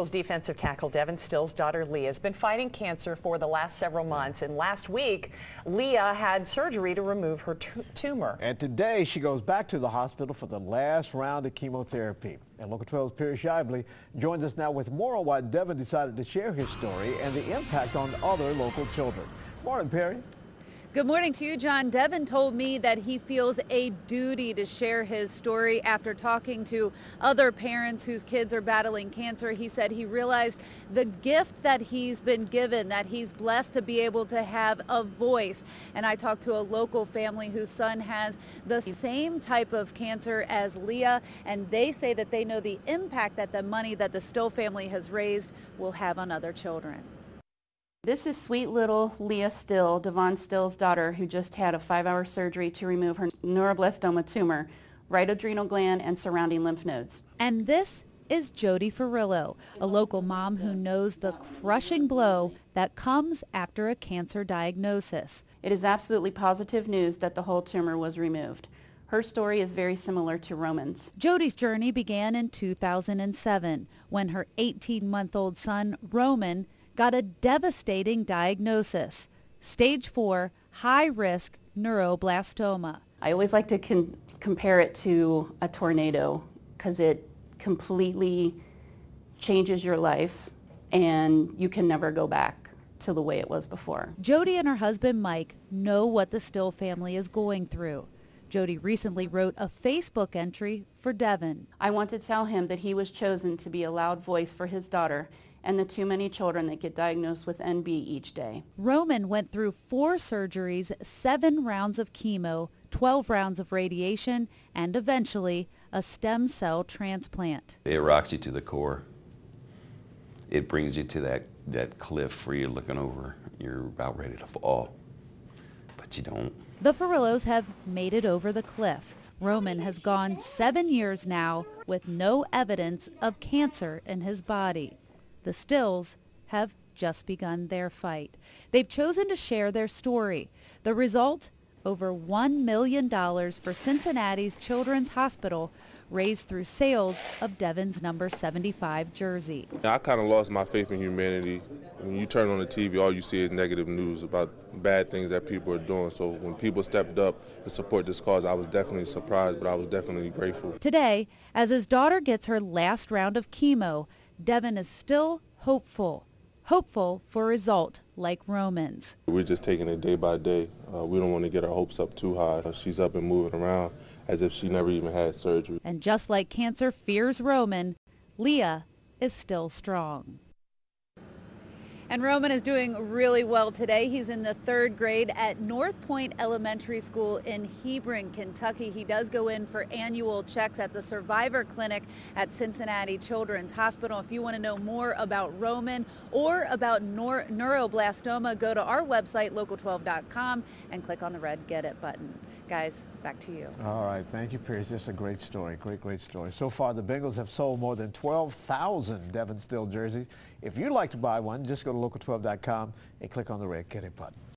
Defensive tackle Devon Still's daughter Leah has been fighting cancer for the last several months, and last week Leah had surgery to remove her tumor. And today she goes back to the hospital for the last round of chemotherapy. And Local 12's Schaible joins us now with more on why Devon decided to share his story and the impact on other local children. Morning, Perry. Good morning to you, John. Devon told me that he feels a duty to share his story after talking to other parents whose kids are battling cancer. He said he realized the gift that he's been given, that he's blessed to be able to have a voice. And I talked to a local family whose son has the same type of cancer as Leah, and they say that they know the impact that the money that the Still family has raised will have on other children. This is sweet little Leah Still, Devon Still's daughter, who just had a 5-hour surgery to remove her neuroblastoma tumor, right adrenal gland and surrounding lymph nodes. And this is Jody Fariello, a local mom who knows the crushing blow that comes after a cancer diagnosis. It is absolutely positive news that the whole tumor was removed. Her story is very similar to Roman's. Jody's journey began in 2007 when her 18-month-old son, Roman, got a devastating diagnosis, stage 4 high-risk neuroblastoma. I always like to compare it to a tornado because it completely changes your life and you can never go back to the way it was before. Jody and her husband Mike know what the Still family is going through. Jody recently wrote a Facebook entry for Devon. I want to tell him that he was chosen to be a loud voice for his daughter and the too many children that get diagnosed with NB each day. Roman went through 4 surgeries, 7 rounds of chemo, 12 rounds of radiation, and eventually a stem cell transplant. It rocks you to the core. It brings you to that cliff where you're looking over. You're about ready to fall, but you don't. The Fariellos have made it over the cliff. Roman has gone 7 years now with no evidence of cancer in his body. The Stills have just begun their fight. They've chosen to share their story. The result? Over $1 million for Cincinnati's Children's Hospital, raised through sales of Devon's number 75 jersey. I kind of lost my faith in humanity. When you turn on the TV, all you see is negative news about bad things that people are doing. So when people stepped up to support this cause, I was definitely surprised, but I was definitely grateful. Today, as his daughter gets her last round of chemo, Devon is still hopeful for a result like Roman's. We're just taking it day by day. We don't want to get our hopes up too high. She's up and moving around as if she never even had surgery. And just like cancer fears Roman, Leah is still strong. And Roman is doing really well today. He's in the 3rd grade at North Point Elementary School in Hebron, Kentucky. He does go in for annual checks at the Survivor Clinic at Cincinnati Children's Hospital. If you want to know more about Roman or about neuroblastoma, go to our website, local12.com, and click on the red Get It button. Guys, back to you. All right. Thank you, Pierce. Just a great story. Great story. So far, the Bengals have sold more than 12,000 Devon Still jerseys. If you'd like to buy one, just go to local12.com and click on the red Get It button.